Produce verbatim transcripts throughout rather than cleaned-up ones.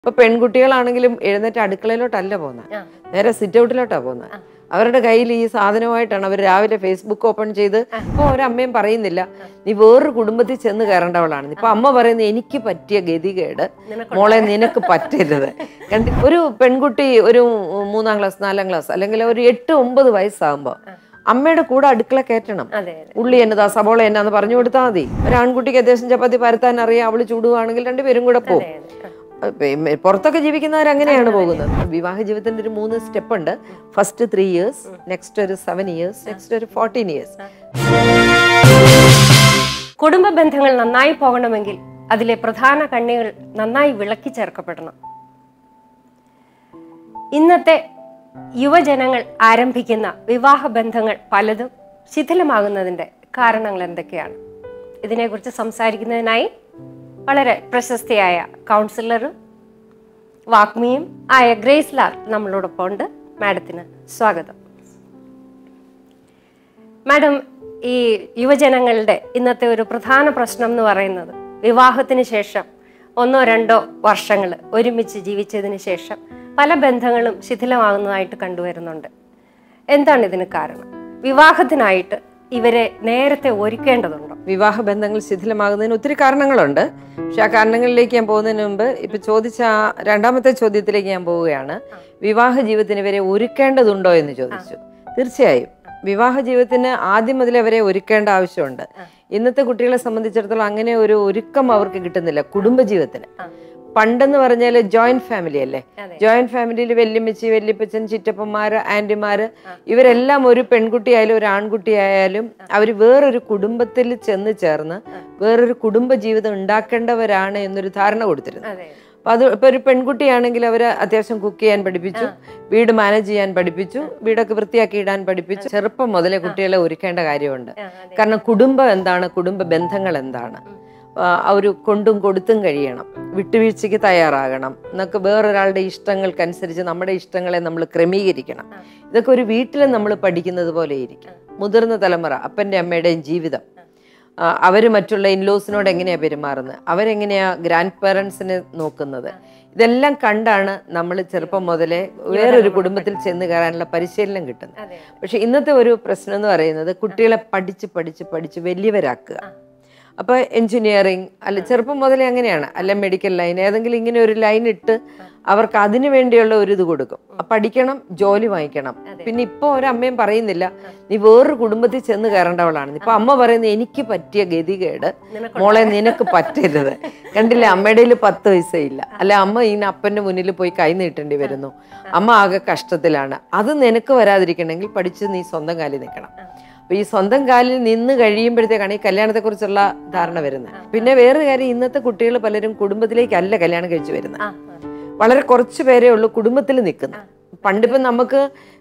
ഇപ്പൊ പെൺകുട്ടികളാണെങ്കിലും എഴുന്നേറ്റ് അടുക്കളയിലോട്ടല്ല പോകുന്നത്, നേരെ സിറ്റ് ഔട്ടിലോട്ടാ പോകുന്നത്. അവരുടെ കയ്യിൽ ഈ സാധനമായിട്ടാണ് അവർ രാവിലെ ഫേസ്ബുക്ക് ഓപ്പൺ ചെയ്ത്. ഇപ്പൊ ഒരമ്മയും പറയുന്നില്ല നീ വേറൊരു കുടുംബത്തിൽ ചെന്ന് കയറേണ്ടവളാണ്. ഇപ്പൊ അമ്മ പറയുന്നത് എനിക്ക് പറ്റിയ ഗതികേട് മോളെ നിനക്ക് പറ്റരുത്. ഒരു പെൺകുട്ടി ഒരു മൂന്നാം ക്ലാസ് നാലാം ക്ലാസ് അല്ലെങ്കിൽ ഒരു എട്ട് ഒമ്പത് വയസ്സാകുമ്പോ അമ്മയുടെ കൂടെ അടുക്കള കയറ്റണം. ഉള്ളി എന്നതാ സവോള എന്നാന്ന് പറഞ്ഞു കൊടുത്താൽ മതി. ഒരു ആൺകുട്ടിക്ക് അത്യാവശ്യം ചപ്പാത്തി പരത്താൻ അറിയാം, അവള് ചൂടുവാണെങ്കിൽ രണ്ടുപേരും കൂടെ പോകും. പുറത്തൊക്കെ ജീവിക്കുന്നവർ അങ്ങനെയാണ് പോകുന്നത്. വിവാഹ ജീവിതത്തിന്റെ ഒരു മൂന്ന് സ്റ്റെപ്പ് ഉണ്ട്. ഫസ്റ്റ് ത്രീ ഇയേഴ്സ്, നെക്സ്റ്റ് ഒരു സെവൻ ഇയേഴ്സ്, നെക്സ്റ്റ് ഒരു ഫോർട്ടീൻ ഇയേഴ്സ്. കുടുംബ ബന്ധങ്ങൾ നന്നായി പോകണമെങ്കിൽ അതിലെ പ്രധാന കണ്ണികൾ നന്നായി വിളക്കി ചേർക്കപ്പെടണം. ഇന്നത്തെ യുവജനങ്ങൾ ആരംഭിക്കുന്ന വിവാഹ ബന്ധങ്ങൾ പലതും ശിഥിലമാകുന്നതിന്റെ കാരണങ്ങൾ എന്തൊക്കെയാണ്? ഇതിനെക്കുറിച്ച് സംസാരിക്കുന്നതിനായി വളരെ പ്രശസ്തിയായ കൗൺസിലറും വാഗ്മിയും ആയ ഗ്രേസ് ലാൽ നമ്മളോടൊപ്പം ഉണ്ട്. മാഡത്തിന് സ്വാഗതം. മാഡം, ഈ യുവജനങ്ങളുടെ ഇന്നത്തെ ഒരു പ്രധാന പ്രശ്നം എന്ന് പറയുന്നത് വിവാഹത്തിന് ശേഷം ഒന്നോ രണ്ടോ വർഷങ്ങൾ ഒരുമിച്ച് ജീവിച്ചതിന് ശേഷം പല ബന്ധങ്ങളും ശിഥിലമാകുന്നതായിട്ട് കണ്ടുവരുന്നുണ്ട്. എന്താണ് ഇതിന് കാരണം? വിവാഹത്തിനായിട്ട് ഇവരെ നേരത്തെ ഒരുക്കേണ്ടതുണ്ടോ? വിവാഹ ബന്ധങ്ങൾ ശിഥിലമാകുന്നതിന് ഒത്തിരി കാരണങ്ങളുണ്ട്. പക്ഷെ ആ കാരണങ്ങളിലേക്ക് ഞാൻ പോകുന്നതിന് മുമ്പ് ഇപ്പൊ ചോദിച്ച രണ്ടാമത്തെ ചോദ്യത്തിലേക്ക് ഞാൻ പോവുകയാണ്. വിവാഹ ജീവിതത്തിന് ഇവരെ ഒരുക്കേണ്ടതുണ്ടോ എന്ന് ചോദിച്ചു. തീർച്ചയായും വിവാഹ ജീവിതത്തിന് ആദ്യം മുതലേ അവരെ ഒരുക്കേണ്ട ആവശ്യമുണ്ട്. ഇന്നത്തെ കുട്ടികളെ സംബന്ധിച്ചിടത്തോളം അങ്ങനെ ഒരു ഒരുക്കം അവർക്ക് കിട്ടുന്നില്ല കുടുംബജീവിതത്തിന്. പണ്ടെന്ന് പറഞ്ഞാല് ജോയിന്റ് ഫാമിലി അല്ലേ? ജോയിന്റ് ഫാമിലിയിൽ വല്യമ്മച്ചി, വല്യപ്പച്ചൻ, ചിറ്റപ്പന്മാര്, ആന്റിമാര് ഇവരെല്ലാം ഒരു പെൺകുട്ടി ആയാലും ഒരു ആൺകുട്ടി ആയാലും അവര് വേറൊരു കുടുംബത്തിൽ ചെന്ന് ചേർന്ന് വേറൊരു കുടുംബ ജീവിതം ഉണ്ടാക്കേണ്ടവരാണ് എന്നൊരു ധാരണ കൊടുത്തിരുന്നു. അപ്പൊ അത് ഇപ്പൊ ഒരു പെൺകുട്ടിയാണെങ്കിൽ അവര് അത്യാവശ്യം കുക്ക് ചെയ്യാൻ പഠിപ്പിച്ചു, വീട് മാനേജ് ചെയ്യാൻ പഠിപ്പിച്ചു, വീടൊക്കെ വൃത്തിയാക്കി ഇടാൻ പഠിപ്പിച്ചു. ചെറുപ്പം മുതലേ കുട്ടികളെ ഒരുക്കേണ്ട കാര്യമുണ്ട്. കാരണം കുടുംബം എന്താണ്, കുടുംബ ബന്ധങ്ങൾ എന്താണ്, ഒരു കൊണ്ടും കൊടുത്തും കഴിയണം, വിട്ടുവീഴ്ചയ്ക്ക് തയ്യാറാകണം എന്നൊക്കെ, വേറൊരാളുടെ ഇഷ്ടങ്ങൾക്കനുസരിച്ച് നമ്മുടെ ഇഷ്ടങ്ങളെ നമ്മൾ ക്രമീകരിക്കണം. ഇതൊക്കെ ഒരു വീട്ടിൽ നമ്മൾ പഠിക്കുന്നത് പോലെ ഇരിക്കും. മുതിർന്ന തലമുറ, അപ്പൻ്റെ അമ്മയുടെയും ജീവിതം, അവർ മറ്റുള്ള ഇൻലോസിനോട് എങ്ങനെയാണ് പെരുമാറുന്നത്, അവരെങ്ങനെയാ ഗ്രാൻഡ് പേരൻസിനെ നോക്കുന്നത്, ഇതെല്ലാം കണ്ടാണ് നമ്മൾ ചെറുപ്പം മുതലേ വേറൊരു കുടുംബത്തിൽ ചെന്ന് കയറാനുള്ള പരിശീലനം കിട്ടുന്നത്. പക്ഷെ ഇന്നത്തെ ഒരു പ്രശ്നം എന്ന് പറയുന്നത് കുട്ടികളെ പഠിച്ച് പഠിച്ച് പഠിച്ച് വലിയവരാക്കുക. അപ്പോൾ എൻജിനീയറിങ് അല്ല ചെറുപ്പം മുതലേ അങ്ങനെയാണ്, അല്ല മെഡിക്കൽ ലൈൻ, ഏതെങ്കിലും ഇങ്ങനെ ഒരു ലൈൻ ഇട്ട് അവർക്ക് അതിനു വേണ്ടിയുള്ള ഒരു ഇത് കൊടുക്കും. പഠിക്കണം, ജോലി വാങ്ങിക്കണം. പിന്നെ ഇപ്പോൾ ഒരമ്മയും പറയുന്നില്ല നീ വേറൊരു കുടുംബത്തിൽ ചെന്ന് കയറേണ്ടവളാണ്. ഇപ്പൊ അമ്മ പറയുന്നത് എനിക്ക് പറ്റിയ ഗതികേട് മോളെ നിനക്ക് പറ്റരുത്. കണ്ടില്ലേ, അമ്മയുടെ പത്ത് പൈസ ഇല്ല, അല്ലെ അമ്മ ഇങ്ങനെ അപ്പന്റെ മുന്നിൽ പോയി കൈ നീട്ടേണ്ടി വരുന്നു, അമ്മ ആകെ കഷ്ടത്തിലാണ്. അത് നിനക്ക് വരാതിരിക്കണമെങ്കിൽ പഠിച്ച് നീ സ്വന്തം കാലിൽ നിൽക്കണം. അപ്പൊ ഈ സ്വന്തം കാലിൽ നിന്ന് കഴിയുമ്പോഴത്തേക്കാണ് ഈ കല്യാണത്തെ കുറിച്ചുള്ള ധാരണ വരുന്നത്. പിന്നെ വേറൊരു കാര്യം, ഇന്നത്തെ കുട്ടികൾ പലരും കുടുംബത്തിലേക്കല്ല കല്യാണം കഴിച്ചു വരുന്നത്. വളരെ കുറച്ചു പേരേ ഉള്ളൂ കുടുംബത്തിൽ നിൽക്കുന്നത്. പണ്ടിപ്പം നമുക്ക്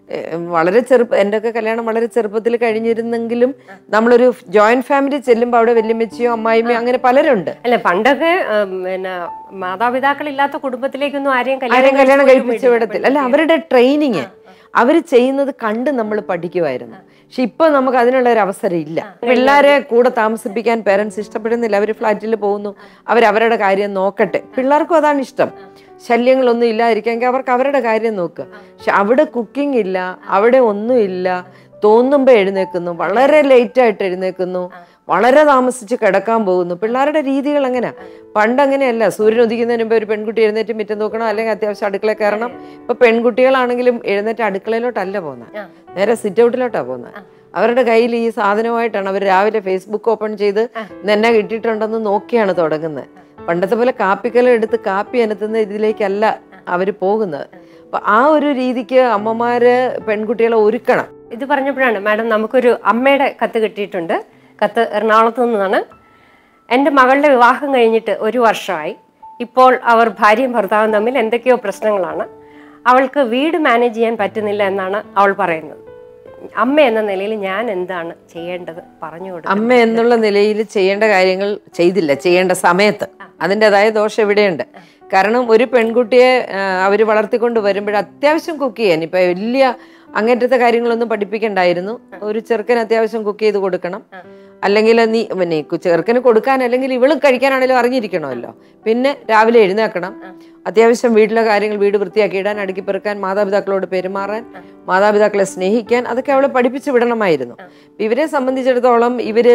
വളരെ ചെറുപ്പം, എൻ്റെ ഒക്കെ കല്യാണം വളരെ ചെറുപ്പത്തിൽ കഴിഞ്ഞിരുന്നെങ്കിലും നമ്മളൊരു ജോയിന്റ് ഫാമിലി ചെല്ലുമ്പോൾ അവിടെ വല്യമ്മച്ചിയോ അമ്മായിമ്മയോ അങ്ങനെ പലരുണ്ട്. അല്ല, പണ്ടൊക്കെ പിന്നെ മാതാപിതാക്കളില്ലാത്ത കുടുംബത്തിലേക്കൊന്നും ആരെയും ആരെയും കല്യാണം കഴിപ്പിച്ചു വിടത്തില്ല. അല്ല, അവരുടെ ട്രെയിനിങ് അവർ ചെയ്യുന്നത് കണ്ട് നമ്മൾ പഠിക്കുമായിരുന്നു. പക്ഷെ ഇപ്പൊ നമുക്ക് അതിനുള്ള ഒരു അവസരം ഇല്ല. പിള്ളേരെ കൂടെ താമസിപ്പിക്കാൻ പേരൻസ് ഇഷ്ടപ്പെടുന്നില്ല. അവർ ഫ്ലാറ്റിൽ പോകുന്നു, അവരവരുടെ കാര്യം നോക്കട്ടെ. പിള്ളേർക്കും അതാണ് ഇഷ്ടം, ശല്യങ്ങളൊന്നും ഇല്ലാതിരിക്കാമെങ്കിൽ അവർക്ക് അവരുടെ കാര്യം നോക്കുക. പക്ഷെ അവിടെ കുക്കിംഗ് ഇല്ല, അവിടെ ഒന്നുമില്ല. തോന്നുമ്പോൾ എഴുന്നേക്കുന്നു, വളരെ ലേറ്റായിട്ട് എഴുന്നേക്കുന്നു, വളരെ താമസിച്ച് കിടക്കാൻ പോകുന്നു. പിള്ളേരുടെ രീതികൾ അങ്ങനെ. പണ്ടങ്ങനെയല്ല, സൂര്യൻ ഉദിക്കുന്നതിന് മുമ്പ് ഒരു പെൺകുട്ടി എഴുന്നേറ്റ് മിറ്റം നോക്കണം, അല്ലെങ്കിൽ അത്യാവശ്യം അടുക്കള കയറണം. ഇപ്പൊ പെൺകുട്ടികളാണെങ്കിലും എഴുന്നേറ്റ് അടുക്കളയിലോട്ടല്ല പോകുന്നത്, നേരെ സിറ്റ് ഔട്ടിലോട്ടാ പോകുന്നത്. അവരുടെ കയ്യിൽ ഈ സാധനമായിട്ടാണ് അവർ രാവിലെ ഫേസ്ബുക്ക് ഓപ്പൺ ചെയ്ത് എന്നെ കിട്ടിയിട്ടുണ്ടെന്ന് നോക്കിയാണ് തുടങ്ങുന്നത്. പണ്ടത്തെ പോലെ കാപ്പിക്കലം എടുത്ത് കാപ്പി അനത്തുന്ന ഇതിലേക്കല്ല അവര് പോകുന്നത്. അപ്പൊ ആ ഒരു രീതിക്ക് അമ്മമാര് പെൺകുട്ടികളെ ഒരുക്കണം. ഇത് പറഞ്ഞപ്പോഴാണ് മാഡം നമുക്കൊരു അമ്മയുടെ കത്ത് കിട്ടിയിട്ടുണ്ട്. കത്ത് എറണാകുളത്ത് നിന്നാണ്. എൻ്റെ മകളുടെ വിവാഹം കഴിഞ്ഞിട്ട് ഒരു വർഷമായി. ഇപ്പോൾ അവർ ഭാര്യയും ഭർത്താവും തമ്മിൽ എന്തൊക്കെയോ പ്രശ്നങ്ങളാണ്. അവൾക്ക് വീട് മാനേജ് ചെയ്യാൻ പറ്റുന്നില്ല എന്നാണ് അവൾ പറയുന്നത്. അമ്മ എന്ന നിലയിൽ ഞാൻ എന്താണ് ചെയ്യേണ്ടത് പറഞ്ഞു കൊടുക്കും. അമ്മ എന്നുള്ള നിലയിൽ ചെയ്യേണ്ട കാര്യങ്ങൾ ചെയ്തില്ല ചെയ്യേണ്ട സമയത്ത്. അതിൻ്റെതായ ദോഷം ഇവിടെയുണ്ട്. കാരണം ഒരു പെൺകുട്ടിയെ അവർ വളർത്തിക്കൊണ്ട് വരുമ്പോൾ അത്യാവശ്യം കുക്ക് ചെയ്യാൻ, ഇപ്പൊ വലിയ അങ്ങനത്തെ കാര്യങ്ങളൊന്നും പഠിപ്പിക്കണ്ടായിരുന്നു. ഒരു ചെറുക്കൻ അത്യാവശ്യം കുക്ക് ചെയ്ത് കൊടുക്കണം. അല്ലെങ്കിൽ നീ പിന്നെ ചെറുക്കന് കൊടുക്കാൻ അല്ലെങ്കിൽ ഇവള് കഴിക്കാനാണെങ്കിലും അറിഞ്ഞിരിക്കണമല്ലോ. പിന്നെ രാവിലെ എഴുന്നേക്കണം, അത്യാവശ്യം വീട്ടിലെ കാര്യങ്ങൾ വീട് വൃത്തിയാക്കി ഇടാൻ, അടുക്കി പെറുക്കാൻ, മാതാപിതാക്കളോട് പെരുമാറാൻ, മാതാപിതാക്കളെ സ്നേഹിക്കാൻ, അതൊക്കെ അവളെ പഠിപ്പിച്ചു വിടണമായിരുന്നു. ഇവരെ സംബന്ധിച്ചിടത്തോളം ഇവര്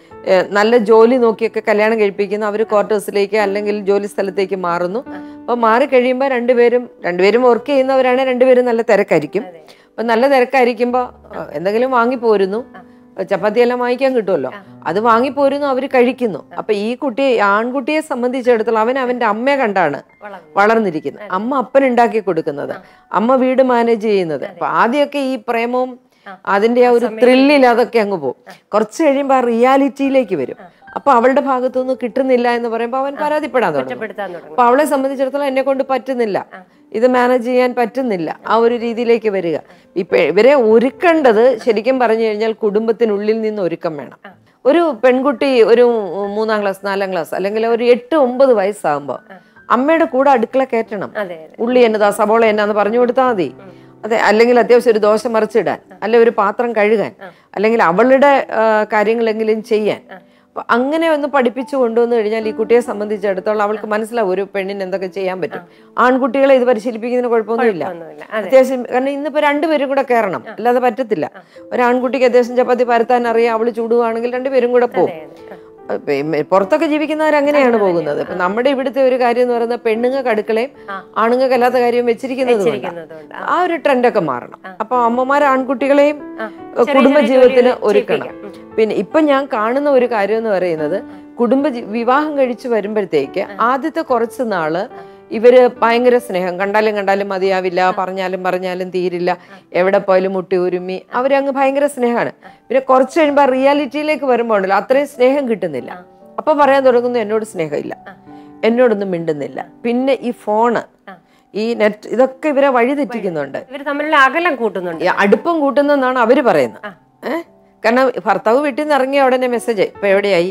നല്ല ജോലി നോക്കിയൊക്കെ കല്യാണം കഴിപ്പിക്കുന്നു. അവർ ക്വാർട്ടേഴ്സിലേക്ക് അല്ലെങ്കിൽ ജോലി സ്ഥലത്തേക്ക് മാറുന്നു. അപ്പൊ മാറിക്കഴിയുമ്പോൾ രണ്ടുപേരും രണ്ടുപേരും വർക്ക് ചെയ്യുന്നവരാണ്, രണ്ടുപേരും നല്ല തിരക്കായിരിക്കും. അപ്പൊ നല്ല തിരക്കായിരിക്കുമ്പോ എന്തെങ്കിലും വാങ്ങിപ്പോരുന്നു, ചപ്പാത്തി എല്ലാം വാങ്ങിക്കാൻ കിട്ടുമല്ലോ, അത് വാങ്ങിപ്പോരുന്നു, അവര് കഴിക്കുന്നു. അപ്പൊ ഈ കുട്ടിയെ ആൺകുട്ടിയെ സംബന്ധിച്ചിടത്തോളം അവൻ അവന്റെ അമ്മയെ കണ്ടാണ് വളർന്നിരിക്കുന്നത്. അമ്മ അപ്പൻ ഉണ്ടാക്കി കൊടുക്കുന്നത്, അമ്മ വീട് മാനേജ് ചെയ്യുന്നത്. അപ്പൊ ആദ്യമൊക്കെ ഈ പ്രേമവും അതിന്റെ ആ ഒരു ത്രില്ലിൽ അതൊക്കെ അങ്ങ് പോകും. കുറച്ച് കഴിയുമ്പോൾ ആ റിയാലിറ്റിയിലേക്ക് വരും. അപ്പൊ അവളുടെ ഭാഗത്തുനിന്ന് കിട്ടുന്നില്ല എന്ന് പറയുമ്പോൾ അവൻ പരാതിപ്പെടാൻ തുടങ്ങും. അപ്പൊ അവളെ സംബന്ധിച്ചിടത്തോളം എന്നെ കൊണ്ട് പറ്റുന്നില്ല, ഇത് മാനേജ് ചെയ്യാൻ പറ്റുന്നില്ല, ആ ഒരു രീതിയിലേക്ക് വരിക. ഇപ്പൊ ഇവരെ ഒരുക്കേണ്ടത് ശരിക്കും പറഞ്ഞു കഴിഞ്ഞാൽ കുടുംബത്തിനുള്ളിൽ നിന്ന് ഒരുക്കം വേണം. ഒരു പെൺകുട്ടി ഒരു മൂന്നാം ക്ലാസ് നാലാം ക്ലാസ് അല്ലെങ്കിൽ ഒരു എട്ട് ഒമ്പത് വയസ്സാകുമ്പോൾ അമ്മയുടെ കൂടെ അടുക്കള കയറ്റണം. ഉള്ളി എന്നതാ സവോള എന്നാന്ന് പറഞ്ഞു കൊടുത്താൽ മതി. അതെ, അല്ലെങ്കിൽ അത്യാവശ്യം ഒരു ദോശ മറിച്ചിടാൻ, അല്ലെ ഒരു പാത്രം കഴുകാൻ, അല്ലെങ്കിൽ അവളുടെ കാര്യങ്ങളെങ്കിലും ചെയ്യാൻ. അപ്പൊ അങ്ങനെ ഒന്ന് പഠിപ്പിച്ചു കൊണ്ടുവന്നു കഴിഞ്ഞാൽ ഈ കുട്ടിയെ സംബന്ധിച്ചിടത്തോളം അവൾക്ക് മനസ്സിലാവും ഒരു പെണ്ണിന് എന്തൊക്കെ ചെയ്യാൻ പറ്റും. ആൺകുട്ടികളെ ഇത് പരിശീലിപ്പിക്കുന്നതിന് കുഴപ്പമൊന്നുമില്ല അത്യാവശ്യം. കാരണം ഇന്നിപ്പോ രണ്ടുപേരും കൂടെ കയറണം, അല്ലാതെ പറ്റത്തില്ല. ഒരു ആൺകുട്ടിക്ക് അത്യാവശ്യം ചപ്പാത്തി പരത്താൻ അറിയാം, അവള് ചൂടുവാണെങ്കിൽ രണ്ടുപേരും കൂടെ പോകും. പുറത്തൊക്കെ ജീവിക്കുന്നവർ അങ്ങനെയാണ് പോകുന്നത്. ഇപ്പൊ നമ്മുടെ ഇവിടുത്തെ ഒരു കാര്യം എന്ന് പറയുന്നത് പെണ്ണുങ്ങൾക്ക് അടുക്കളയും ആണുങ്ങൾക്ക് അല്ലാത്ത കാര്യവും വെച്ചിരിക്കുന്നത് കൊണ്ട് ആ ഒരു ട്രെൻഡൊക്കെ മാറണം. അപ്പൊ അമ്മമാർ ആൺകുട്ടികളെയും കുടുംബജീവിതത്തിന് ഒരുക്കണം. പിന്നെ ഇപ്പൊ ഞാൻ കാണുന്ന ഒരു കാര്യം എന്ന് പറയുന്നത്, കുടുംബ വിവാഹം കഴിച്ചു വരുമ്പോഴത്തേക്ക് ആദ്യത്തെ കുറച്ച് നാള് ഇവര് ഭയങ്കര സ്നേഹം, കണ്ടാലും കണ്ടാലും മതിയാവില്ല, പറഞ്ഞാലും പറഞ്ഞാലും തീരില്ല, എവിടെ പോയാലും മുട്ടി ഉരുമ്മി അവരങ്ങ് ഭയങ്കര സ്നേഹമാണ്. പിന്നെ കുറച്ച് കഴിയുമ്പോൾ റിയാലിറ്റിയിലേക്ക് വരുമ്പോൾ ഉണ്ടല്ലോ അത്രയും സ്നേഹം കിട്ടുന്നില്ല. അപ്പൊ പറയാൻ തുടങ്ങുന്നു എന്നോട് സ്നേഹമില്ല, എന്നോടൊന്നും മിണ്ടുന്നില്ല. പിന്നെ ഈ ഫോണ്, ഈ നെറ്റ്, ഇതൊക്കെ ഇവരെ വഴി തെറ്റിക്കുന്നുണ്ട്, ഇവര് തമ്മിലുള്ള അകലം കൂട്ടുന്നുണ്ട്, അടുപ്പം കൂട്ടുന്നെന്നാണ് അവര് പറയുന്നത്. ഏഹ് കാരണം ഭർത്താവ് വീട്ടിൽ നിന്ന് ഇറങ്ങിയ ഉടനെ മെസ്സേജ്, ഇപ്പൊ എവിടെയായി,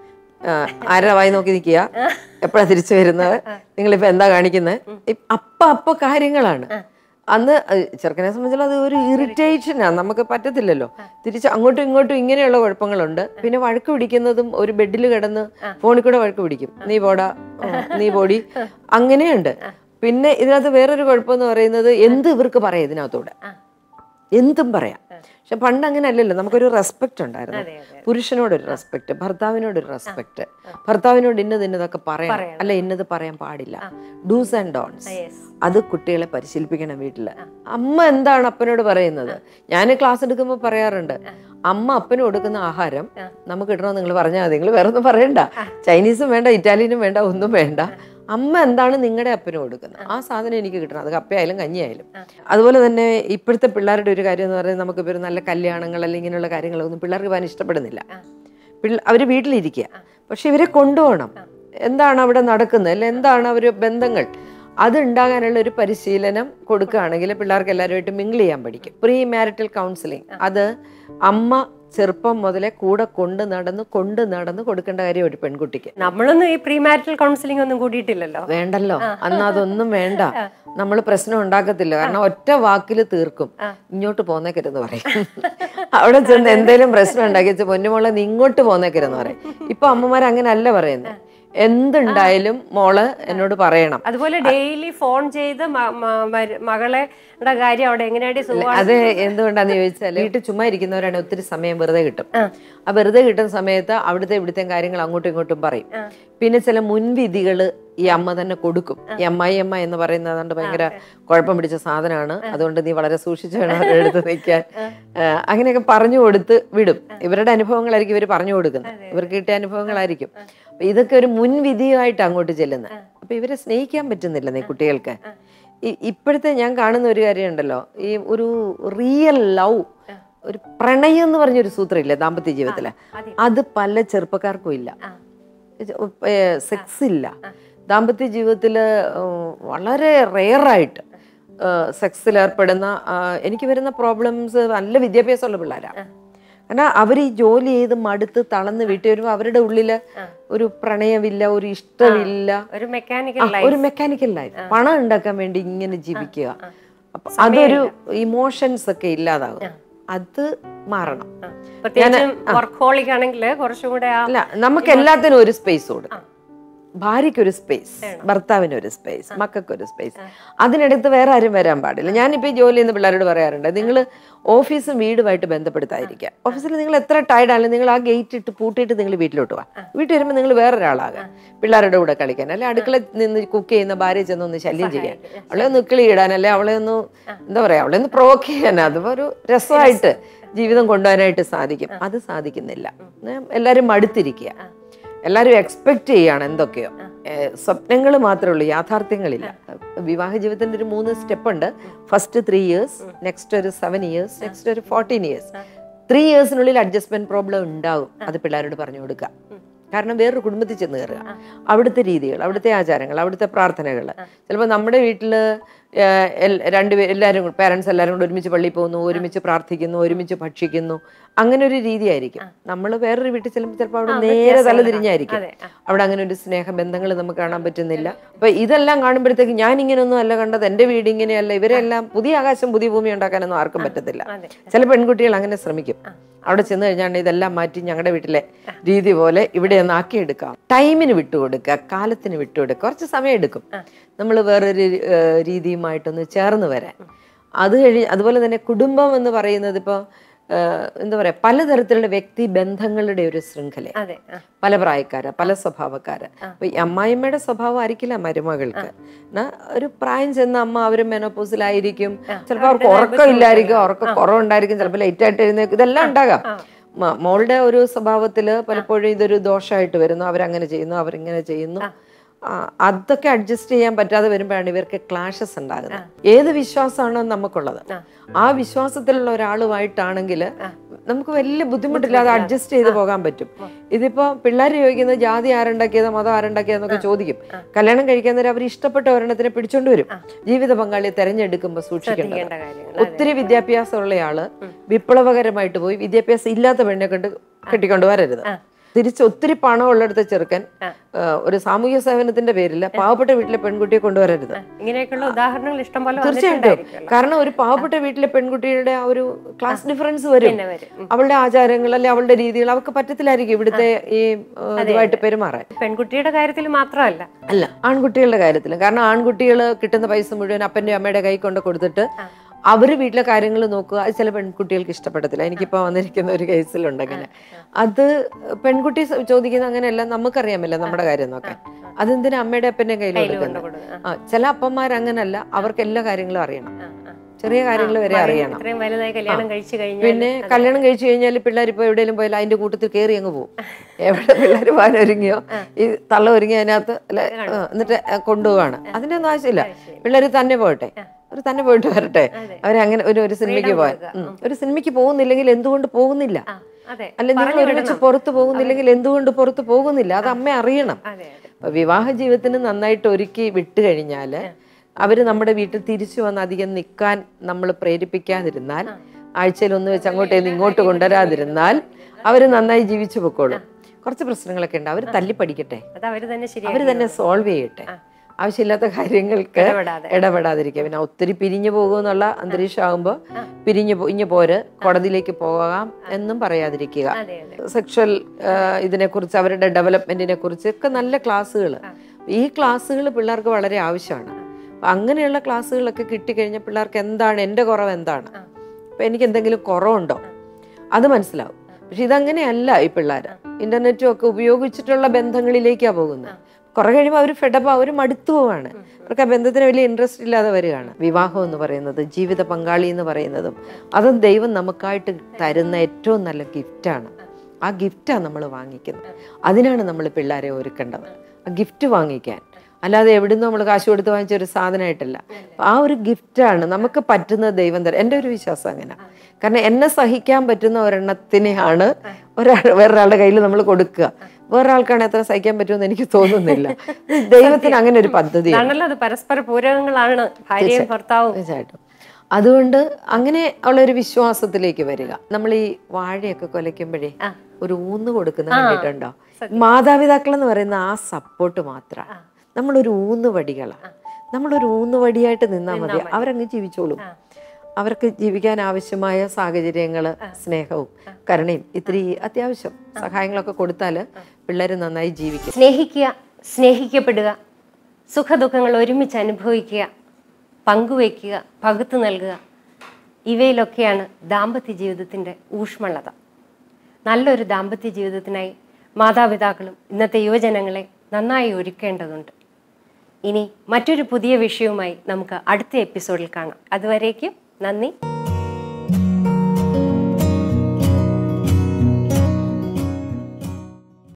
ആരുടെ വായി നോക്കി നിൽക്കുക, എപ്പോഴാ തിരിച്ചു വരുന്നത്, നിങ്ങളിപ്പോ എന്താ കാണിക്കുന്നത്, അപ്പ അപ്പ കാര്യങ്ങളാണ്. അന്ന് ചെറുക്കനെ സംബന്ധിച്ചുള്ള അത് ഒരു ഇറിറ്റേഷനാണ്, നമുക്ക് പറ്റത്തില്ലല്ലോ. തിരിച്ച് അങ്ങോട്ടും ഇങ്ങോട്ടും ഇങ്ങനെയുള്ള കുഴപ്പങ്ങളുണ്ട്. പിന്നെ വഴക്ക് പിടിക്കുന്നതും ഒരു ബെഡിൽ കിടന്ന് ഫോണിൽ കൂടെ വഴക്ക് പിടിക്കും, നീ പോടാ നീ പോടി, അങ്ങനെയുണ്ട്. പിന്നെ ഇതിനകത്ത് വേറൊരു കുഴപ്പമെന്ന് പറയുന്നത് എന്ത് ഇവർക്ക് പറയാം, ഇതിനകത്തൂടെ എന്തും പറയാം. പക്ഷെ പണ്ട് അങ്ങനെ അല്ലല്ലോ, നമുക്കൊരു റെസ്പെക്ട് ഉണ്ടായിരുന്നു. പുരുഷനോടൊരു റെസ്പെക്ട്, ഭർത്താവിനോടൊരു റെസ്പെക്ട്, ഭർത്താവിനോട് ഇന്നത് ഇന്നതൊക്കെ പറയാം, അല്ല ഇന്നത് പറയാൻ പാടില്ല, ഡൂസ് ആൻഡ് ഡോൺസ്. അത് കുട്ടികളെ പരിശീലിപ്പിക്കണം വീട്ടില്. അമ്മ എന്താണ് അപ്പനോട് പറയുന്നത്, ഞാൻ ക്ലാസ് എടുക്കുമ്പോൾ പറയാറുണ്ട്, അമ്മ അപ്പന് കൊടുക്കുന്ന ആഹാരം നമുക്ക് ഇടണമെന്ന് നിങ്ങൾ പറഞ്ഞാൽ മതി, നിങ്ങൾ വേറെ ഒന്നും പറയണ്ട, ചൈനീസും വേണ്ട, ഇറ്റാലിയനും വേണ്ട, ഒന്നും വേണ്ട, അമ്മ എന്താണ് നിങ്ങളുടെ അപ്പന് കൊടുക്കുന്നത് ആ സാധനം എനിക്ക് കിട്ടണം, അത് കപ്പയായാലും കഞ്ഞിയായാലും. അതുപോലെ തന്നെ ഇപ്പോഴത്തെ പിള്ളേരുടെ ഒരു കാര്യം എന്ന് പറയുന്നത്, നമുക്ക് ഇപ്പോൾ ഒരു നല്ല കല്യാണങ്ങൾ അല്ലെങ്കിൽ ഇങ്ങനെയുള്ള കാര്യങ്ങളൊന്നും പിള്ളേർക്ക് പോകാൻ ഇഷ്ടപ്പെടുന്നില്ല. പിള്ള അവർ വീട്ടിലിരിക്കുക, പക്ഷെ ഇവരെ കൊണ്ടുപോകണം. എന്താണ് അവിടെ നടക്കുന്നത്, അല്ലെ എന്താണ് അവർ ബന്ധങ്ങൾ, അത് ഉണ്ടാകാനുള്ള ഒരു പരിശീലനം കൊടുക്കുകയാണെങ്കിൽ പിള്ളേർക്ക് എല്ലാവരുമായിട്ട് മിങ്കിൾ ചെയ്യാൻ പഠിക്കും. പ്രീ മാരിറ്റൽ കൗൺസിലിംഗ് അത് അമ്മ ചെറുപ്പം മുതലേ കൂടെ കൊണ്ട് നടന്ന് കൊണ്ട് നടന്ന് കൊടുക്കേണ്ട കാര്യം ഒരു പെൺകുട്ടിക്ക്. നമ്മളൊന്നും ഈ പ്രീ മാരിറ്റൽ കൗൺസിലിംഗ് ഒന്നും കൂടിയിട്ടില്ലല്ലോ. വേണ്ടല്ലോ, അന്ന് അതൊന്നും വേണ്ട, നമ്മൾ പ്രശ്നം ഉണ്ടാക്കത്തില്ല. കാരണം ഒറ്റ വാക്കിൽ തീർക്കും, ഇങ്ങോട്ട് പോന്നേക്കരുന്ന് പറയും. അവിടെ ചെന്ന് എന്തെങ്കിലും പ്രശ്നം ഉണ്ടാക്കി വെച്ച പൊന്നുമോളെ നീ ഇങ്ങോട്ട് പോന്നേക്കരുന്ന് പറയും. ഇപ്പൊ അമ്മമാർ അങ്ങനെ അല്ല പറയുന്നത്, എന്തുണ്ടായാലും മോള് എന്നോട് പറയണം. അതുപോലെ ഡെയിലി ഫോൺ ചെയ്ത് മകളെ കാര്യം അവിടെ എങ്ങനെയാണ്. അത് എന്തുകൊണ്ടാന്ന് ചോദിച്ചാൽ വീട്ടിൽ ചുമ്മാ ഇരിക്കുന്നവരാണ് ഒത്തിരി സമയം വെറുതെ കിട്ടും. ആ വെറുതെ കിട്ടുന്ന സമയത്ത് അവിടുത്തെ ഇവിടുത്തെ കാര്യങ്ങൾ അങ്ങോട്ടും ഇങ്ങോട്ടും പറയും. പിന്നെ ചില മുൻവിധികൾ ഈ അമ്മ തന്നെ കൊടുക്കും. ഈ അമ്മായി അമ്മ എന്ന് പറയുന്നത് അതുകൊണ്ട് ഭയങ്കര കുഴപ്പം പിടിച്ച സാധനമാണ്, അതുകൊണ്ട് നീ വളരെ സൂക്ഷിച്ചു വേണം അവരുടെ അടുത്ത് നിൽക്കാൻ, അങ്ങനെയൊക്കെ പറഞ്ഞു കൊടുത്ത് വിടും. ഇവരുടെ അനുഭവങ്ങളായിരിക്കും ഇവർ പറഞ്ഞു കൊടുക്കുന്നത്, ഇവർക്ക് കിട്ടിയ അനുഭവങ്ങളായിരിക്കും. അപ്പൊ ഇതൊക്കെ ഒരു മുൻവിധിയായിട്ട് അങ്ങോട്ട് ചെല്ലുന്നത്. അപ്പൊ ഇവരെ സ്നേഹിക്കാൻ പറ്റുന്നില്ല നീ കുട്ടികൾക്ക്. ഈ ഇപ്പോഴത്തെ ഞാൻ കാണുന്ന ഒരു കാര്യം ഉണ്ടല്ലോ, ഈ ഒരു റിയൽ ലവ്, ഒരു പ്രണയം എന്ന് പറഞ്ഞൊരു സൂത്രം ഇല്ലേ ദാമ്പത്യ ജീവിതത്തില്, അത് പല ചെറുപ്പക്കാർക്കും ഇല്ല. സെക്സ് ഇല്ല ദാമ്പത്യ ജീവിതത്തില്, വളരെ റെയറായിട്ട് സെക്സിൽ ഏർപ്പെടുന്ന. എനിക്ക് വരുന്ന പ്രോബ്ലംസ് നല്ല വിദ്യാഭ്യാസമുള്ള പിള്ളേരാണ്. കാരണം അവർ ഈ ജോലി ചെയ്ത് മടുത്ത് തളർന്ന് വീട്ടിൽ വരുമ്പോൾ അവരുടെ ഉള്ളില് ഒരു പ്രണയമില്ല, ഒരു ഇഷ്ടമില്ല, ഒരു മെക്കാനിക്കൽ ലൈഫ്, പണം ഉണ്ടാക്കാൻ വേണ്ടി ഇങ്ങനെ ജീവിക്കുക. അപ്പൊ അതൊരു ഇമോഷൻസ് ഒക്കെ ഇല്ലാതാകും. അത് മാറണം. പ്രത്യേകിച്ചും വർക്കഹോളിക് ആണെങ്കിൽ കുറച്ചും കൂടെ അല്ല, നമുക്ക് എല്ലാത്തിനും ഒരു സ്പേസ് കൊടുക്കണം. ഭാര്യയ്ക്കൊരു സ്പേസ്, ഭർത്താവിനൊരു സ്പേസ്, മക്കൾക്കൊരു സ്പേസ്. അതിനടുത്ത് വേറെ ആരും വരാൻ പാടില്ല. ഞാനിപ്പോൾ ഈ ജോലി ചെയ്യുന്ന പിള്ളേരോട് പറയാറുണ്ട്, നിങ്ങൾ ഓഫീസും വീടുമായിട്ട് ബന്ധപ്പെടുത്താതിരിക്കുക. ഓഫീസിൽ നിങ്ങൾ എത്ര ടയർഡ് ആണെങ്കിലും നിങ്ങൾ ആ ഗേറ്റ് ഇട്ട് പൂട്ടിയിട്ട് നിങ്ങൾ വീട്ടിലോട്ട് പോവാം. വീട്ടിൽ വരുമ്പോൾ നിങ്ങൾ വേറൊരാളാകാം, പിള്ളേരുടെ കൂടെ കളിക്കാൻ, അല്ലെ അടുക്കള നിന്ന് കുക്ക് ചെയ്യുന്ന ഭാര്യ ചെന്നൊന്ന് ശല്യം ചെയ്യാൻ, അവളെ ഒന്ന് കിളി ഇടാൻ, അല്ലെ അവളെ ഒന്ന് എന്താ പറയുക, അവളെ ഒന്ന് പ്രൊവോക്ക് ചെയ്യാൻ, അതുപോലെ ഒരു രസമായിട്ട് ജീവിതം കൊണ്ടുപോകാനായിട്ട് സാധിക്കും. അത് സാധിക്കുന്നില്ല. എല്ലാവരും മടുത്തിരിക്കുക, എല്ലാവരും എക്സ്പെക്ട് ചെയ്യാണ് എന്തൊക്കെയോ. സ്വപ്നങ്ങൾ മാത്രമേ ഉള്ളൂ, യാഥാർത്ഥ്യങ്ങളില്ല. വിവാഹ ജീവിതത്തിന്റെ ഒരു മൂന്ന് സ്റ്റെപ്പ് ഉണ്ട്. ഫസ്റ്റ് ത്രീ ഇയേഴ്സ്, നെക്സ്റ്റ് ഒരു സെവൻ ഇയേഴ്സ്, നെക്സ്റ്റ് ഒരു ഫോർട്ടീൻ ഇയേഴ്സ്. ത്രീ ഇയേഴ്സിനുള്ളിൽ അഡ്ജസ്റ്റ്മെന്റ് പ്രോബ്ലം ഉണ്ടാവും. അത് പിള്ളേരോട് പറഞ്ഞു കൊടുക്കുക. കാരണം വേറൊരു കുടുംബത്തിൽ ചെന്ന് കയറുക, അവിടുത്തെ രീതികൾ, അവിടുത്തെ ആചാരങ്ങൾ, അവിടുത്തെ പ്രാർത്ഥനകൾ. ചിലപ്പോൾ നമ്മുടെ വീട്ടിൽ രണ്ട് എല്ലാവരും പേരൻസ് എല്ലാവരും കൂടെ ഒരുമിച്ച് പള്ളിയിൽ പോകുന്നു, ഒരുമിച്ച് പ്രാർത്ഥിക്കുന്നു, ഒരുമിച്ച് ഭക്ഷിക്കുന്നു, അങ്ങനെ ഒരു രീതിയായിരിക്കും. നമ്മൾ വേറൊരു വീട്ടിൽ ചെല്ലുമ്പോൾ ചിലപ്പോൾ അവിടെ നേരെ തല തിരിഞ്ഞായിരിക്കും. അവിടെ അങ്ങനെ ഒരു സ്നേഹബന്ധങ്ങൾ നമുക്ക് കാണാൻ പറ്റുന്നില്ല. അപ്പൊ ഇതെല്ലാം കാണുമ്പോഴത്തേക്ക് ഞാൻ ഇങ്ങനെയൊന്നും അല്ല കണ്ടത്, എൻ്റെ വീട് ഇങ്ങനെയല്ല, ഇവരെല്ലാം പുതിയ ആകാശം പുതിയ ഭൂമി ഉണ്ടാക്കാനൊന്നും ആർക്കും പറ്റത്തില്ല. ചില പെൺകുട്ടികൾ അങ്ങനെ ശ്രമിക്കും. അവിടെ ചെന്ന് കഴിഞ്ഞാൽ ഇതെല്ലാം മാറ്റി ഞങ്ങളുടെ വീട്ടിലെ രീതി പോലെ ഇവിടെ ഒന്ന് ആക്കിയെടുക്കാം. ടൈമിന് വിട്ടുകൊടുക്കുക, കാലത്തിന് വിട്ടുകൊടുക്കുക. കുറച്ച് സമയം എടുക്കും നമ്മൾ വേറൊരു രീതിയുമായിട്ടൊന്ന് ചേർന്ന് വരാൻ. അത് കഴിഞ്ഞ് അതുപോലെ തന്നെ കുടുംബം എന്ന് പറയുന്നത് ഇപ്പോൾ എന്താ പറയാ, പലതരത്തിലുള്ള വ്യക്തി ബന്ധങ്ങളുടെ ഒരു ശൃംഖല, പല പ്രായക്കാര്, പല സ്വഭാവക്കാര്. അപ്പൊ ഈ അമ്മായിമ്മയുടെ സ്വഭാവം ആയിരിക്കില്ല മരുമകൾക്ക്. ഒരു പ്രായം ചെന്ന അമ്മ അവര് മെനോപോസിലായിരിക്കും, ചിലപ്പോൾ അവർക്ക് ഉറക്കം ഇല്ലായിരിക്കും, ഉറക്കം കുറവുണ്ടായിരിക്കും, ചിലപ്പോൾ ലേറ്റ് ആയിട്ട് എഴുന്നേക്കും, ഇതെല്ലാം ഉണ്ടാകാം. മോളുടെ ഒരു സ്വഭാവത്തില് പലപ്പോഴും ഇതൊരു ദോഷമായിട്ട് വരുന്നു, അവരങ്ങനെ ചെയ്യുന്നു, അവരിങ്ങനെ ചെയ്യുന്നു. അതൊക്കെ അഡ്ജസ്റ്റ് ചെയ്യാൻ പറ്റാതെ വരുമ്പോഴാണ് ഇവർക്ക് ക്ലാഷസ് ഉണ്ടാകുന്നത്. ഏത് വിശ്വാസമാണോ നമുക്കുള്ളത്, ആ വിശ്വാസത്തിലുള്ള ഒരാളുമായിട്ടാണെങ്കിൽ നമുക്ക് വലിയ ബുദ്ധിമുട്ടില്ലാതെ അഡ്ജസ്റ്റ് ചെയ്ത് പോകാൻ പറ്റും. ഇതിപ്പോ പിള്ളേർ ചോദിക്കുന്നത് ജാതി ആരുണ്ടാക്കിയത്, മതം ആരുണ്ടാക്കിയതെന്നൊക്കെ ചോദിക്കും. കല്യാണം കഴിക്കുന്നവർ അവർ ഇഷ്ടപ്പെട്ട ഒരെണ്ണത്തിനെ പിടിച്ചോണ്ട് വരും. ജീവിത പങ്കാളിയെ തെരഞ്ഞെടുക്കുമ്പോൾ സൂക്ഷിക്കേണ്ടത്, ഒത്തിരി വിദ്യാഭ്യാസമുള്ളയാള് വിപ്ലവകരമായിട്ട് പോയി വിദ്യാഭ്യാസം ഇല്ലാത്ത പെണ്ണിനെ കണ്ട് കെട്ടിക്കൊണ്ട് വരരുത്. തിരിച്ച് ഒത്തിരി പണം ഉള്ളെടുത്ത ചെറുക്കൻ ഒരു സാമൂഹ്യ സേവനത്തിന്റെ പേരിൽ പാവപ്പെട്ട വീട്ടിലെ പെൺകുട്ടിയെ കൊണ്ടുവരരുത്. ഇങ്ങനെയൊക്കെയുള്ള ഉദാഹരണങ്ങൾ ഇഷ്ടംപോലെ തീർച്ചയായിട്ടും. കാരണം ഒരു പാവപ്പെട്ട വീട്ടിലെ പെൺകുട്ടിയുടെ ആ ഒരു ക്ലാസ് ഡിഫറൻസ് വരും. അവളുടെ ആചാരങ്ങൾ അല്ലെ അവളുടെ രീതികൾ അവർക്ക് പറ്റത്തില്ലായിരിക്കും ഇവിടുത്തെ ഈ ഇതുമായിട്ട് പെരുമാറാൻ. പെൺകുട്ടിയുടെ കാര്യത്തിൽ മാത്രമല്ല, അല്ല ആൺകുട്ടികളുടെ കാര്യത്തിലും. കാരണം ആൺകുട്ടികൾ കിട്ടുന്ന പൈസ മുഴുവൻ അപ്പന്റെ അമ്മയുടെ കൈ കൊണ്ട് കൊടുത്തിട്ട് അവര് വീട്ടിലെ കാര്യങ്ങൾ നോക്കുക. അത് ചില പെൺകുട്ടികൾക്ക് ഇഷ്ടപ്പെടത്തില്ല. എനിക്കിപ്പോ വന്നിരിക്കുന്ന ഒരു കേസിലുണ്ട് അങ്ങനെ. അത് പെൺകുട്ടി ചോദിക്കുന്ന അങ്ങനെയല്ല, നമുക്കറിയാമല്ല നമ്മുടെ കാര്യം നോക്കാൻ. അതെന്തിനാ അമ്മയുടെ അപ്പന്റെ കയ്യിൽ കൊടുക്കുന്നത്? ആ ചില അപ്പന്മാർ അങ്ങനല്ല, അവർക്ക് എല്ലാ കാര്യങ്ങളും അറിയണം, ചെറിയ കാര്യങ്ങൾ വരെ അറിയണം. പിന്നെ കല്യാണം കഴിച്ചു കഴിഞ്ഞാൽ പിള്ളേർ ഇപ്പൊ എവിടെയെങ്കിലും പോയാലും അതിന്റെ കൂട്ടത്തിൽ കയറി അങ്ങ് പോകും. എവിടെ പിള്ളേർ പോകാൻ ഒരുങ്ങിയോ ഈ തള്ള ഒരുങ്ങി അതിനകത്ത് എന്നിട്ട് കൊണ്ടുപോവാണ്. അതിന്റെ ഒന്നും ആവശ്യമില്ല. പിള്ളേർ തന്നെ പോകട്ടെ, അവർ തന്നെ പോയിട്ട് വരട്ടെ. അവരങ്ങനെ ഒരു ഒരു സിനിമയ്ക്ക് പോകാൻ ഒരു സിനിമയ്ക്ക് പോകുന്നില്ലെങ്കിൽ എന്തുകൊണ്ട് പോകുന്നില്ല, അല്ലെ നിങ്ങൾ ഒരുമിച്ച് പുറത്ത് പോകുന്നില്ലെങ്കിൽ എന്തുകൊണ്ട് പുറത്ത് പോകുന്നില്ല, അത് അമ്മ അറിയണം. അപ്പൊ വിവാഹ ജീവിതത്തിന് നന്നായിട്ട് ഒരുക്കി വിട്ടു കഴിഞ്ഞാല് അവര് നമ്മുടെ വീട്ടിൽ തിരിച്ചു വന്ന് അധികം നിൽക്കാൻ നമ്മൾ പ്രേരിപ്പിക്കാതിരുന്നാൽ, ആഴ്ചയിൽ ഒന്ന് വെച്ച് അങ്ങോട്ടേന്ന് ഇങ്ങോട്ട് കൊണ്ടുവരാതിരുന്നാൽ അവര് നന്നായി ജീവിച്ചു പൊക്കോളും. കുറച്ച് പ്രശ്നങ്ങളൊക്കെ ഉണ്ട്, അവര് തല്ലി പഠിക്കട്ടെ, അവര് തന്നെ സോൾവ് ചെയ്യട്ടെ. ആവശ്യമില്ലാത്ത കാര്യങ്ങൾക്ക് ഇടപെടാതിരിക്കുക. പിന്നെ ഒത്തിരി പിരിഞ്ഞു പോകുമെന്നുള്ള അന്തരീക്ഷം ആകുമ്പോൾ പിരിഞ്ഞു ഇഞ്ഞു പോര് കോടതിയിലേക്ക് പോകാം എന്നും പറയാതിരിക്കുക. സെക്ഷൽ ഇതിനെക്കുറിച്ച് അവരുടെ ഡെവലപ്മെന്റിനെ കുറിച്ച് ഒക്കെ നല്ല ക്ലാസ്സുകൾ, ഈ ക്ലാസ്സുകൾ പിള്ളേർക്ക് വളരെ ആവശ്യമാണ്. അങ്ങനെയുള്ള ക്ലാസ്സുകളൊക്കെ കിട്ടിക്കഴിഞ്ഞാൽ പിള്ളേർക്ക് എന്താണ് എൻ്റെ കുറവ്, എന്താണ് ഇപ്പം എനിക്ക് എന്തെങ്കിലും കുറവുണ്ടോ അത് മനസ്സിലാവും. പക്ഷെ ഇതങ്ങനെയല്ല. ഈ പിള്ളേർ ഇന്റർനെറ്റും ഒക്കെ ഉപയോഗിച്ചിട്ടുള്ള ബന്ധങ്ങളിലേക്കാണ് പോകുന്നത്. കുറെ കഴിയുമ്പോൾ അവർ ഫെഡപ്പ്, അവർ മടുത്തു പോവാണ്. അവർക്ക് ആ ബന്ധത്തിന് വലിയ ഇൻട്രസ്റ്റ് ഇല്ലാതെ വരികയാണ്. വിവാഹം എന്ന് പറയുന്നത്, ജീവിത പങ്കാളി എന്ന് പറയുന്നതും അതും ദൈവം നമുക്കായിട്ട് തരുന്ന ഏറ്റവും നല്ല ഗിഫ്റ്റാണ്. ആ ഗിഫ്റ്റാണ് നമ്മൾ വാങ്ങിക്കുന്നത്. അതിനാണ് നമ്മൾ പിള്ളേരെ ഒരുക്കേണ്ടത്, ആ ഗിഫ്റ്റ് വാങ്ങിക്കാൻ. അല്ലാതെ എവിടുന്ന് നമ്മൾ കാശ് കൊടുത്ത് വാങ്ങിച്ച ഒരു സാധനമായിട്ടല്ല. ആ ഒരു ഗിഫ്റ്റാണ് നമുക്ക് പറ്റുന്ന ദൈവം തരാം. എൻ്റെ ഒരു വിശ്വാസം അങ്ങനെ. കാരണം എന്നെ സഹിക്കാൻ പറ്റുന്ന ഒരെണ്ണത്തിനെയാണ് ഒരാൾ വേറൊരാളുടെ കയ്യിൽ നമ്മൾ കൊടുക്കുക. വേറൊരാൾക്കാണ് എത്ര സഹിക്കാൻ പറ്റുമെന്ന് എനിക്ക് തോന്നുന്നില്ല. ദൈവത്തിന് അങ്ങനെ ഒരു പദ്ധതി പരസ്പര പൂരകങ്ങളാണ് ഭാര്യയും ഭർത്താവും. തീർച്ചയായിട്ടും. അതുകൊണ്ട് അങ്ങനെ ഉള്ളൊരു വിശ്വാസത്തിലേക്ക് വരിക. നമ്മൾ ഈ വാഴയൊക്കെ കൊലയ്ക്കുമ്പോഴേ ഒരു ഊന്ന് കൊടുക്കുന്ന കണ്ടിട്ടുണ്ടോ? മാതാപിതാക്കൾ എന്ന് പറയുന്ന ആ സപ്പോർട്ട് മാത്രമാണ്. നമ്മളൊരു ഊന്നുവടികളാണ്. നമ്മളൊരു ഊന്നുവടിയായിട്ട് നിന്നാൽ മതി, അവരങ്ങ് ജീവിച്ചോളും. അവർക്ക് ജീവിക്കാൻ ആവശ്യമായ സാഹചര്യങ്ങൾ, സ്നേഹവും കരുണയും ഇത്തിരി അത്യാവശ്യം സഹായങ്ങളൊക്കെ കൊടുത്താൽ പിള്ളേർ നന്നായി ജീവിക്കും. സ്നേഹിക്കുക, സ്നേഹിക്കപ്പെടുക, സുഖദുഃഖങ്ങൾ ഒരുമിച്ച് അനുഭവിക്കുക, പങ്കുവയ്ക്കുക, പകുത്തു നൽകുക, ഇവയിലൊക്കെയാണ് ദാമ്പത്യ ജീവിതത്തിൻ്റെ ഊഷ്മളത. നല്ലൊരു ദാമ്പത്യ ജീവിതത്തിനായി മാതാപിതാക്കളും ഇന്നത്തെ യുവജനങ്ങളെ നന്നായി ഒരുക്കേണ്ടതുണ്ട്. ഇനി മറ്റൊരു പുതിയ വിഷയവുമായി നമുക്ക് അടുത്ത എപ്പിസോഡിൽ കാണാം. അതുവരേക്കും നന്ദി.